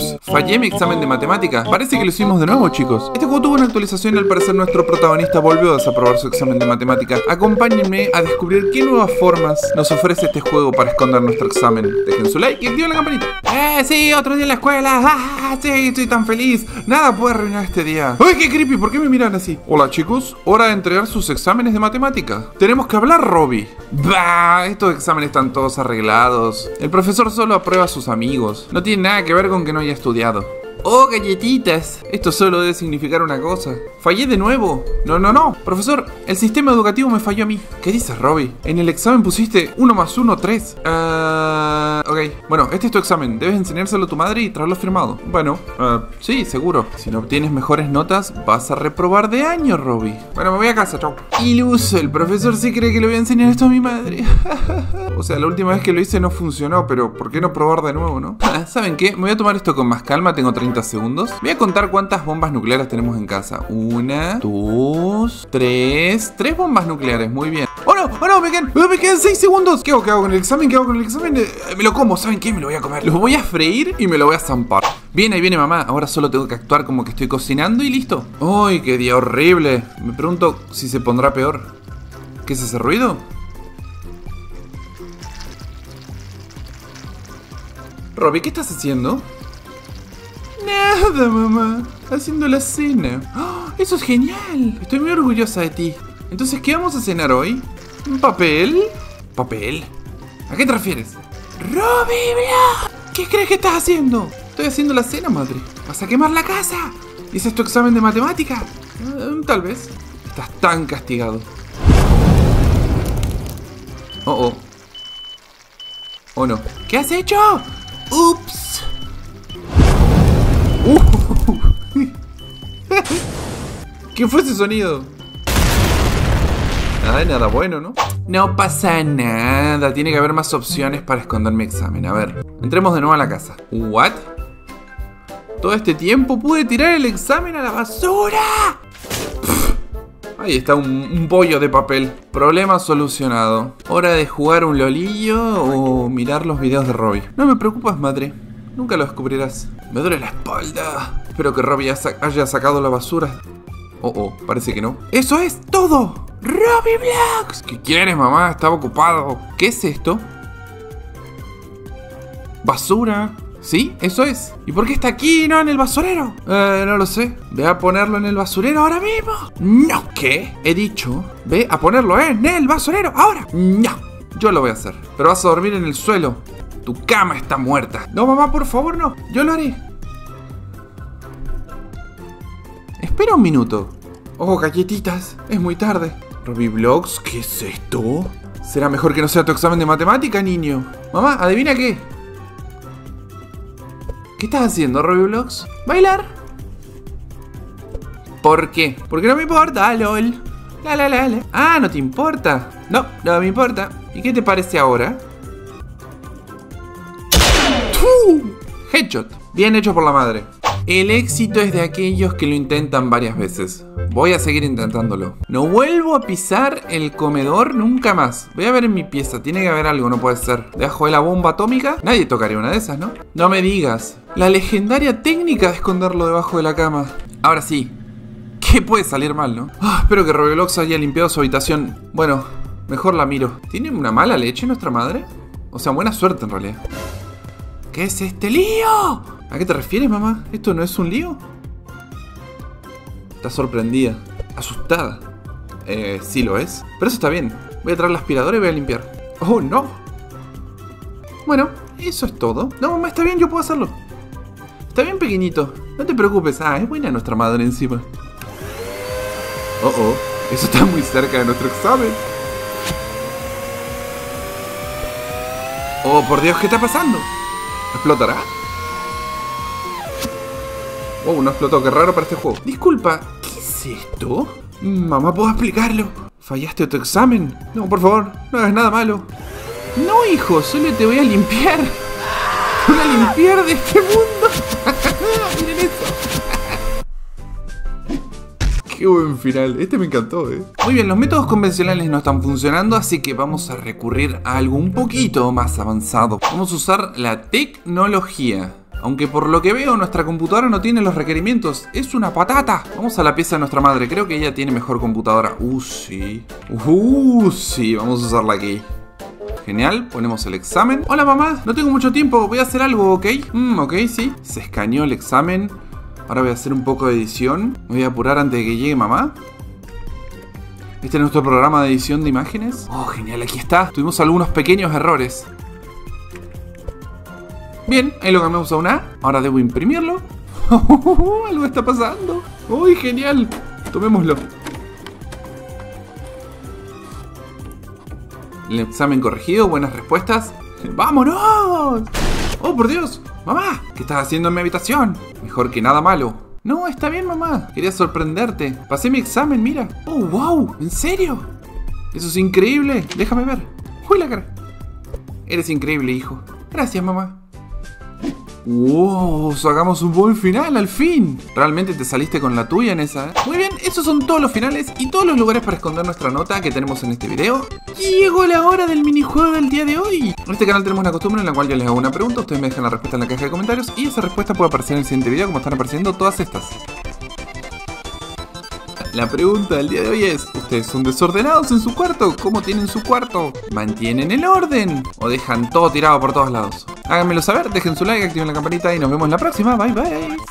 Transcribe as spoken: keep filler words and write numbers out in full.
Ups, fallé mi examen de matemática. Parece que lo hicimos de nuevo, chicos. Este juego tuvo una actualización y al parecer nuestro protagonista volvió a desaprobar su examen de matemática. Acompáñenme a descubrir qué nuevas formas nos ofrece este juego para esconder nuestro examen. Dejen su like y activen la campanita. ¡Eh, sí! ¡Otro día en la escuela! ¡Ah, sí! Estoy tan feliz. Nada puede arruinar este día. ¡Ay, qué creepy! ¿Por qué me miran así? Hola, chicos. Hora de entregar sus exámenes de matemática. Tenemos que hablar, Robbie. Bah, estos exámenes están todos arreglados. El profesor solo aprueba a sus amigos. No tiene nada que ver con que no haya estudiado. ¡Oh, galletitas! Esto solo debe significar una cosa. ¿Fallé de nuevo? No, no, no. Profesor, el sistema educativo me falló a mí. ¿Qué dices, Robbie? En el examen pusiste uno más uno, tres. Uh, ok. Bueno, este es tu examen. Debes enseñárselo a tu madre y traerlo firmado. Bueno, uh, sí, seguro. Si no obtienes mejores notas, vas a reprobar de año, Robbie. Bueno, me voy a casa, chau. Iluso, el profesor sí cree que le voy a enseñar esto a mi madre. O sea, la última vez que lo hice no funcionó, pero ¿por qué no probar de nuevo, no? ¿Saben qué? Me voy a tomar esto con más calma. Tengo treinta segundos. Voy a contar cuántas bombas nucleares tenemos en casa. Una, dos, tres. Tres bombas nucleares, muy bien. ¡Oh no! ¡Oh no! Me quedan, me quedan seis segundos. ¿Qué hago? ¿Qué hago con el examen? ¿Qué hago con el examen? Eh, me lo como, ¿saben qué? Me lo voy a comer. Lo voy a freír y me lo voy a zampar. Bien, ahí viene mamá. Ahora solo tengo que actuar como que estoy cocinando y listo. ¡Ay, qué día horrible! Me pregunto si se pondrá peor. ¿Qué es ese ruido? Robbie, ¿qué estás haciendo? Nada, mamá. Haciendo la cena. ¡Oh, eso es genial! Estoy muy orgullosa de ti. Entonces, ¿qué vamos a cenar hoy? ¿Un papel? ¿Papel? ¿A qué te refieres? ¡Robbie, bla! ¿Qué crees que estás haciendo? Estoy haciendo la cena, madre. ¿Vas a quemar la casa? ¿Y ese es tu examen de matemática? Uh, tal vez. Estás tan castigado. Oh, oh. Oh, no. ¿Qué has hecho? ¡Ups! Uh. ¿Qué fue ese sonido? Nada, nada bueno, ¿no? No pasa nada. Tiene que haber más opciones para esconder mi examen. A ver, entremos de nuevo a la casa. ¿What? Todo este tiempo pude tirar el examen a la basura. Pff. Ahí está un, un bollo de papel. Problema solucionado. Hora de jugar un lolillo o mirar los videos de Robbie. No me preocupas, madre. Nunca lo descubrirás. Me duele la espalda. Espero que Robbie haya sacado la basura. Oh, oh, parece que no. ¡Eso es todo! ¡Robbie Vlogs! ¿Qué quieres, mamá? Estaba ocupado. ¿Qué es esto? ¿Basura? ¿Sí? Eso es. ¿Y por qué está aquí y no en el basurero? Eh, no lo sé. Ve a ponerlo en el basurero ahora mismo. ¡No! ¿Qué? He dicho. Ve a ponerlo en el basurero ahora. ¡No! Yo lo voy a hacer. Pero vas a dormir en el suelo. Tu cama está muerta. No, mamá, por favor, no. Yo lo haré. Espera un minuto. Oh, galletitas. Es muy tarde. Robbie Vlogs, ¿qué es esto? Será mejor que no sea tu examen de matemática, niño. Mamá, ¿adivina qué? ¿Qué estás haciendo, Robbie Vlogs? ¿Bailar? ¿Por qué? Porque no me importa, lol. La la la la. Ah, ¿no te importa? No, no me importa. ¿Y qué te parece ahora? Headshot. Bien hecho por la madre. El éxito es de aquellos que lo intentan varias veces. Voy a seguir intentándolo. No vuelvo a pisar el comedor nunca más. Voy a ver en mi pieza. Tiene que haber algo, no puede ser. Debajo de la bomba atómica. Nadie tocaría una de esas, ¿no? No me digas. La legendaria técnica de esconderlo debajo de la cama. Ahora sí. ¿Qué puede salir mal, no? Oh, espero que Robbie Vlogs haya limpiado su habitación. Bueno, mejor la miro. ¿Tiene una mala leche nuestra madre? O sea, buena suerte en realidad. ¿Qué es este lío? ¿A qué te refieres, mamá? ¿Esto no es un lío? Está sorprendida, asustada. Eh, sí lo es. Pero eso está bien. Voy a traer la aspiradora y voy a limpiar. ¡Oh, no! Bueno, eso es todo. No, mamá, está bien, yo puedo hacerlo. Está bien pequeñito. No te preocupes. Ah, es buena nuestra madre encima. Oh, oh. Eso está muy cerca de nuestro examen. Oh, por Dios, ¿qué está pasando? ¿Explotará? Wow, no explotó, qué raro para este juego. Disculpa, ¿qué es esto? Mamá, ¿puedo explicarlo? ¿Fallaste tu examen? No, por favor, no hagas nada malo. No, hijo, solo te voy a limpiar. Te voy a limpiar de este mundo. Miren eso. Qué buen final, este me encantó, eh. Muy bien, los métodos convencionales no están funcionando, así que vamos a recurrir a algo un poquito más avanzado. Vamos a usar la tecnología. Aunque por lo que veo nuestra computadora no tiene los requerimientos. ¡Es una patata! Vamos a la pieza de nuestra madre. Creo que ella tiene mejor computadora. Uh, sí. Uh, sí. Vamos a usarla aquí. Genial, ponemos el examen. Hola mamá, no tengo mucho tiempo, voy a hacer algo, ¿ok? Mm, ok, sí. Se escaneó el examen. Ahora voy a hacer un poco de edición. Me voy a apurar antes de que llegue mamá. Este es nuestro programa de edición de imágenes. Oh, genial, aquí está. Tuvimos algunos pequeños errores. Bien, ahí lo cambiamos a una A. Ahora debo imprimirlo. Algo está pasando. Uy, genial. Tomémoslo. El examen corregido, buenas respuestas. ¡Vámonos! ¡Oh, por Dios! ¡Mamá! ¿Qué estás haciendo en mi habitación? Mejor que nada malo. No, está bien, mamá. Quería sorprenderte. Pasé mi examen, mira. ¡Oh, wow! ¿En serio? Eso es increíble. Déjame ver. ¡Uy, la cara! Eres increíble, hijo. Gracias, mamá. ¡Wow! Sacamos un buen final, al fin. Realmente te saliste con la tuya en esa, ¿eh? Muy bien, esos son todos los finales y todos los lugares para esconder nuestra nota que tenemos en este video. Y llegó la hora del minijuego del día de hoy. En este canal tenemos una costumbre en la cual yo les hago una pregunta, ustedes me dejan la respuesta en la caja de comentarios y esa respuesta puede aparecer en el siguiente video como están apareciendo todas estas. La pregunta del día de hoy es: ¿ustedes son desordenados en su cuarto? ¿Cómo tienen su cuarto? ¿Mantienen el orden? ¿O dejan todo tirado por todos lados? Háganmelo saber, dejen su like, activen la campanita y nos vemos en la próxima. Bye bye.